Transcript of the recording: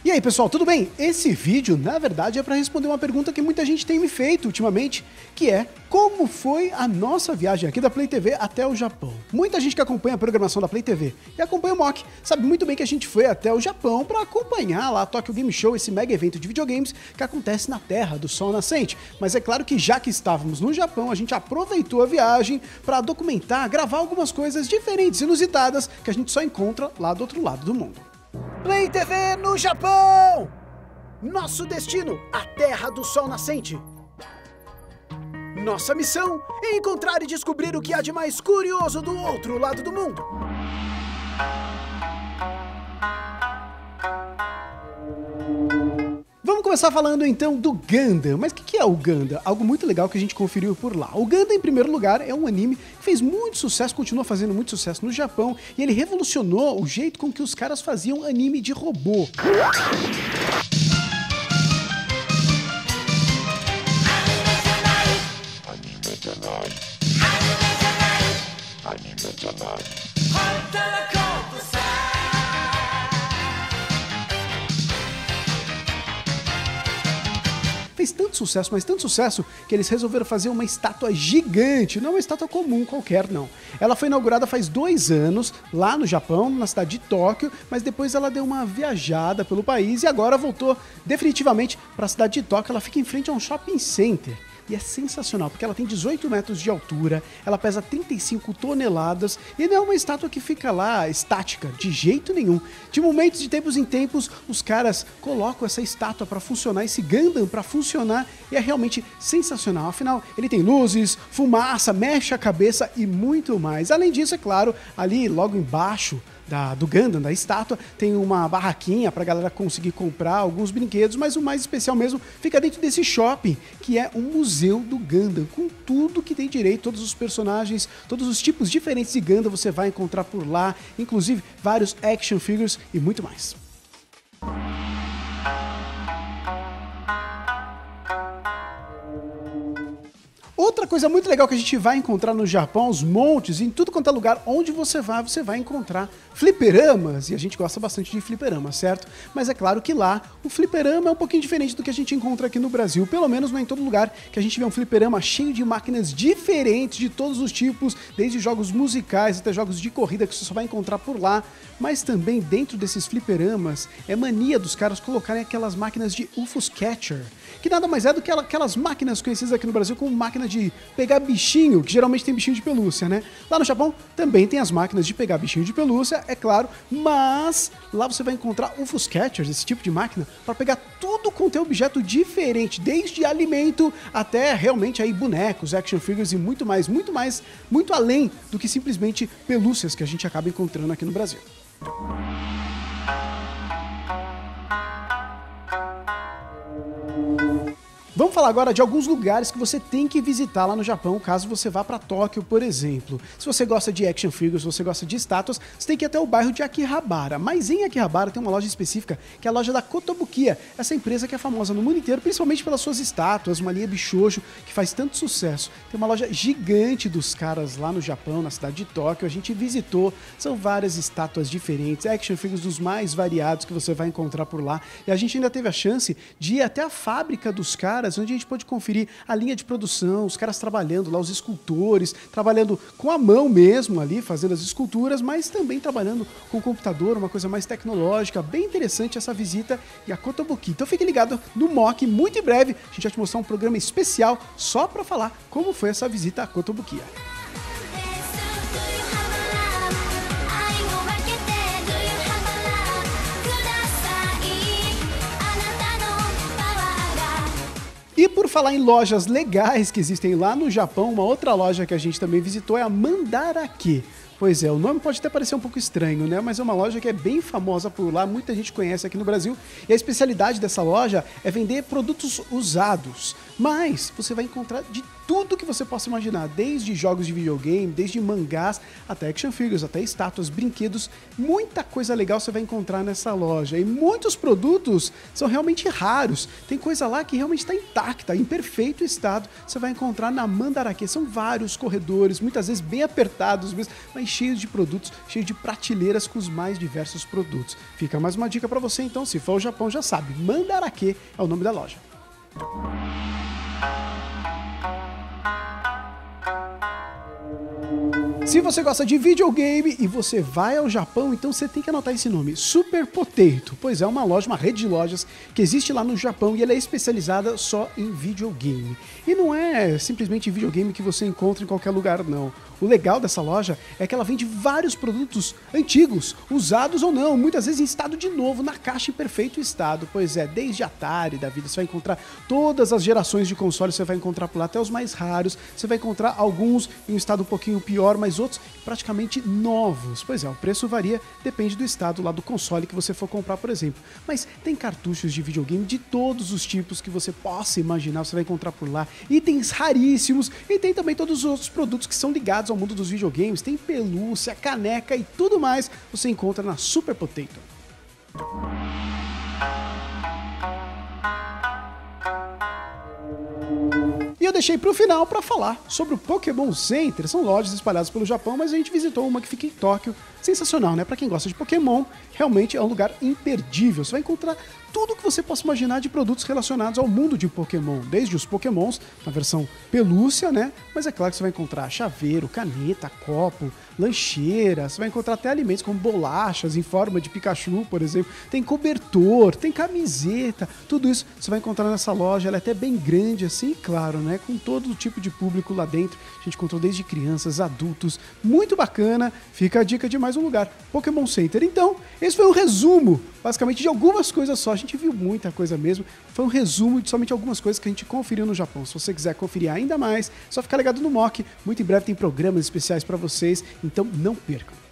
E aí pessoal, tudo bem? Esse vídeo, na verdade, é para responder uma pergunta que muita gente tem me feito ultimamente, que é como foi a nossa viagem aqui da Play TV até o Japão? Muita gente que acompanha a programação da Play TV e acompanha o Mock sabe muito bem que a gente foi até o Japão para acompanhar lá a Tokyo Game Show, esse mega evento de videogames que acontece na Terra do Sol Nascente. Mas é claro que já que estávamos no Japão, a gente aproveitou a viagem para documentar, gravar algumas coisas diferentes, inusitadas, que a gente só encontra lá do outro lado do mundo. Play TV no Japão! Nosso destino, a Terra do Sol Nascente. Nossa missão é encontrar e descobrir o que há de mais curioso do outro lado do mundo. Vamos começar falando então do Gundam. Mas o que é o Gundam? Algo muito legal que a gente conferiu por lá. O Gundam, em primeiro lugar, é um anime que fez muito sucesso, continua fazendo muito sucesso no Japão, e ele revolucionou o jeito com que os caras faziam anime de robô. Fez tanto sucesso, mas tanto sucesso, que eles resolveram fazer uma estátua gigante, não uma estátua comum qualquer, não. Ela foi inaugurada faz 2 anos, lá no Japão, na cidade de Tóquio, mas depois ela deu uma viajada pelo país e agora voltou definitivamente para a cidade de Tóquio. Ela fica em frente a um shopping center. E é sensacional, porque ela tem 18 metros de altura, ela pesa 35 toneladas e não é uma estátua que fica lá estática, de jeito nenhum. De momentos, de tempos em tempos, os caras colocam essa estátua para funcionar, esse Gundam para funcionar, e é realmente sensacional. Afinal, ele tem luzes, fumaça, mexe a cabeça e muito mais. Além disso, é claro, ali logo embaixo do Gundam, da estátua, tem uma barraquinha pra galera conseguir comprar alguns brinquedos, mas o mais especial mesmo fica dentro desse shopping, que é um museu do Gundam, com tudo que tem direito, todos os personagens, todos os tipos diferentes de Gundam você vai encontrar por lá, inclusive vários action figures e muito mais. Outra coisa muito legal que a gente vai encontrar no Japão, aos montes, em tudo quanto é lugar onde você vai encontrar fliperamas, e a gente gosta bastante de fliperama, certo? Mas é claro que lá o fliperama é um pouquinho diferente do que a gente encontra aqui no Brasil, pelo menos não é em todo lugar que a gente vê um fliperama cheio de máquinas diferentes de todos os tipos, desde jogos musicais até jogos de corrida que você só vai encontrar por lá, mas também dentro desses fliperamas é mania dos caras colocarem aquelas máquinas de UFOs Catcher, que nada mais é do que aquelas máquinas conhecidas aqui no Brasil como máquina de pegar bichinho, que geralmente tem bichinho de pelúcia, né? Lá no Japão também tem as máquinas de pegar bichinho de pelúcia, é claro, mas lá você vai encontrar UFOs Catchers, esse tipo de máquina, para pegar tudo quanto é objeto diferente, desde alimento até realmente aí bonecos, action figures e muito mais, muito além do que simplesmente pelúcias que a gente acaba encontrando aqui no Brasil. Vamos falar agora de alguns lugares que você tem que visitar lá no Japão, caso você vá para Tóquio, por exemplo. Se você gosta de action figures, se você gosta de estátuas, você tem que ir até o bairro de Akihabara. Mas em Akihabara tem uma loja específica, que é a loja da Kotobukiya, essa empresa que é famosa no mundo inteiro, principalmente pelas suas estátuas, uma linha Bishojo, que faz tanto sucesso. Tem uma loja gigante dos caras lá no Japão, na cidade de Tóquio, a gente visitou, são várias estátuas diferentes, action figures dos mais variados que você vai encontrar por lá. E a gente ainda teve a chance de ir até a fábrica dos caras, onde a gente pode conferir a linha de produção, os caras trabalhando lá, os escultores, trabalhando com a mão mesmo ali, fazendo as esculturas, mas também trabalhando com o computador, uma coisa mais tecnológica, bem interessante essa visita e a Kotobukiya. Então fique ligado no Mock, muito em breve a gente vai te mostrar um programa especial só para falar como foi essa visita a Kotobukiya. E por falar em lojas legais que existem lá no Japão, uma outra loja que a gente também visitou é a Mandarake. Pois é, o nome pode até parecer um pouco estranho, né? Mas é uma loja que é bem famosa por lá, muita gente conhece aqui no Brasil. E a especialidade dessa loja é vender produtos usados. Mas você vai encontrar de tudo que você possa imaginar, desde jogos de videogame, desde mangás, até action figures, até estátuas, brinquedos, muita coisa legal você vai encontrar nessa loja. E muitos produtos são realmente raros. Tem coisa lá que realmente está intacta, em perfeito estado. Você vai encontrar na Mandarake. São vários corredores, muitas vezes bem apertados mesmo, mas cheios de produtos, cheios de prateleiras com os mais diversos produtos. Fica mais uma dica para você então, se for ao Japão já sabe, Mandarake é o nome da loja. Se você gosta de videogame e você vai ao Japão, então você tem que anotar esse nome, Super Potato. Pois é, uma loja, uma rede de lojas que existe lá no Japão e ela é especializada só em videogame. E não é simplesmente videogame que você encontra em qualquer lugar, não. O legal dessa loja é que ela vende vários produtos antigos, usados ou não, muitas vezes em estado de novo, na caixa em perfeito estado. Pois é, desde Atari da vida, você vai encontrar todas as gerações de consoles, você vai encontrar por lá, até os mais raros, você vai encontrar alguns em um estado um pouquinho pior, mas outros praticamente novos. Pois é, o preço varia, depende do estado lá do console que você for comprar, por exemplo. Mas tem cartuchos de videogame de todos os tipos que você possa imaginar, você vai encontrar por lá, itens raríssimos, e tem também todos os outros produtos que são ligados ao mundo dos videogames, tem pelúcia, caneca e tudo mais, você encontra na Super Potato. E eu deixei para o final para falar sobre o Pokémon Center. São lojas espalhadas pelo Japão, mas a gente visitou uma que fica em Tóquio. Sensacional, né? Para quem gosta de Pokémon, realmente é um lugar imperdível. Você vai encontrar tudo que você possa imaginar de produtos relacionados ao mundo de Pokémon, desde os Pokémons, na versão pelúcia, né? Mas é claro que você vai encontrar chaveiro, caneta, copo, lancheira, você vai encontrar até alimentos como bolachas em forma de Pikachu, por exemplo, tem cobertor, tem camiseta, tudo isso você vai encontrar nessa loja. Ela é até bem grande assim, claro, né? Com todo tipo de público lá dentro. A gente encontrou desde crianças, adultos, muito bacana. Fica a dica de mais um lugar, Pokémon Center. Então, esse foi um resumo, basicamente, de algumas coisas só. A gente viu muita coisa mesmo. Foi um resumo de somente algumas coisas que a gente conferiu no Japão. Se você quiser conferir ainda mais, é só ficar ligado no MOC. Muito em breve tem programas especiais para vocês, então não percam.